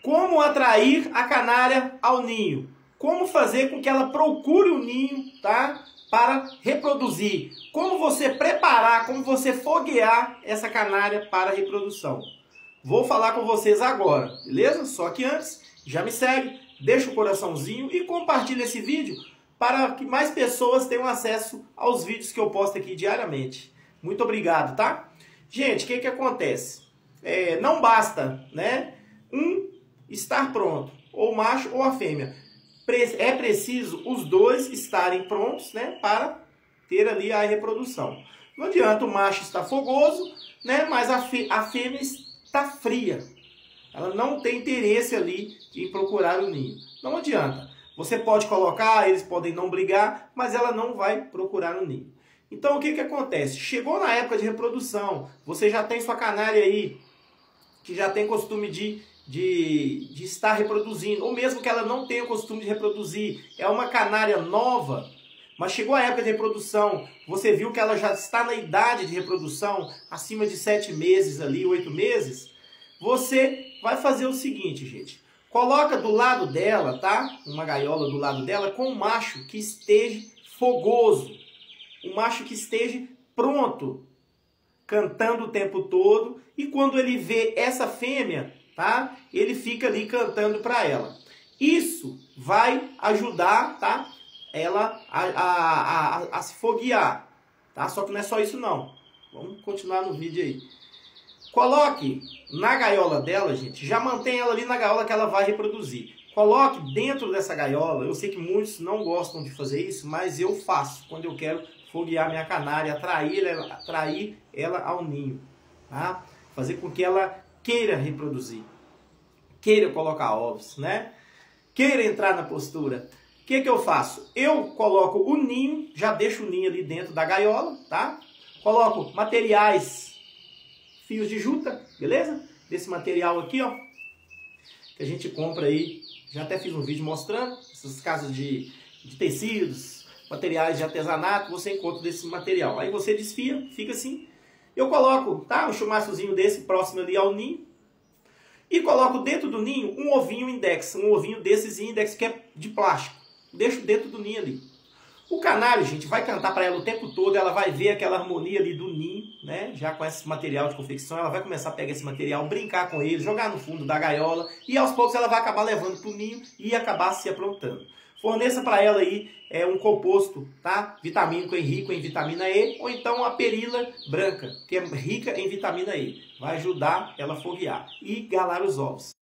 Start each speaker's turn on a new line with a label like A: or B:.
A: Como atrair a canária ao ninho? Como fazer com que ela procure o ninho, tá? Para reproduzir. Como você preparar, como você foguear essa canária para a reprodução. Vou falar com vocês agora, beleza? Só que antes, já me segue, deixa o coraçãozinho e compartilha esse vídeo para que mais pessoas tenham acesso aos vídeos que eu posto aqui diariamente. Muito obrigado, tá? Gente, o que acontece? Não basta, né, estar pronto, ou o macho ou a fêmea. É preciso os dois estarem prontos, né, para ter ali a reprodução. Não adianta o macho estar fogoso, né, mas a fêmea está fria. Ela não tem interesse ali em procurar o ninho. Não adianta. Você pode colocar, eles podem não brigar, mas ela não vai procurar o ninho. Então o que acontece? Chegou na época de reprodução, você já tem sua canária aí, que já tem costume de estar reproduzindo, ou mesmo que ela não tenha o costume de reproduzir, é uma canária nova, mas chegou a época de reprodução, você viu que ela já está na idade de reprodução, acima de 7 meses ali, 8 meses, você vai fazer o seguinte, gente, coloca do lado dela, tá? Uma gaiola do lado dela com um macho que esteja fogoso, um macho que esteja pronto, cantando o tempo todo, e quando ele vê essa fêmea, tá? Ele fica ali cantando para ela. Isso vai ajudar, tá? Ela a se foguear, tá? Só que não é só isso não. Vamos continuar no vídeo aí. Coloque na gaiola dela, gente, já mantém ela ali na gaiola que ela vai reproduzir. Coloque dentro dessa gaiola, eu sei que muitos não gostam de fazer isso, mas eu faço quando eu quero foguear minha canária, atrair ela ao ninho, tá? Fazer com que ela queira reproduzir, queira colocar ovos, né? Queira entrar na postura. O que eu faço? Eu coloco o ninho, já deixo o ninho ali dentro da gaiola, tá? Coloco materiais, fios de juta, beleza? Desse material aqui, ó, que a gente compra aí, já até fiz um vídeo mostrando, essas casas de tecidos, materiais de artesanato, você encontra desse material. Aí você desfia, fica assim. Eu coloco, tá, um chumaçozinho desse próximo ali ao ninho. E coloco dentro do ninho um ovinho index, um ovinho desses index que é de plástico. Deixo dentro do ninho ali. O canário, gente, vai cantar para ela o tempo todo, ela vai ver aquela harmonia ali do ninho, né? Já com esse material de confecção, ela vai começar a pegar esse material, brincar com ele, jogar no fundo da gaiola e aos poucos ela vai acabar levando para o ninho e acabar se aprontando. Forneça para ela aí um composto, tá? Vitamínico rico em vitamina E, ou então a perila branca, que é rica em vitamina E. Vai ajudar ela a foguear e galar os ovos.